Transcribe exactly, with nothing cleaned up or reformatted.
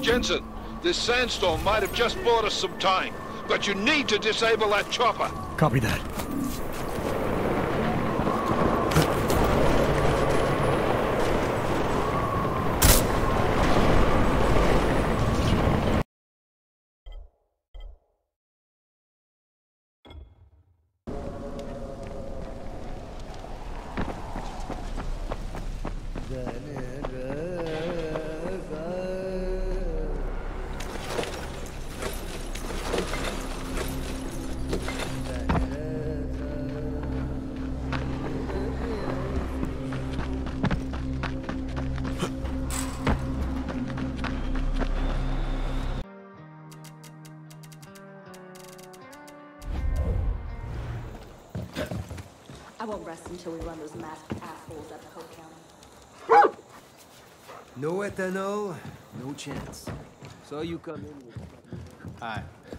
Jensen, this sandstorm might have just bought us some time, but you need to disable that chopper. Copy that. I won't rest until we run those masked assholes at the Hope County. No ethanol, no chance. So you come in with... Hi.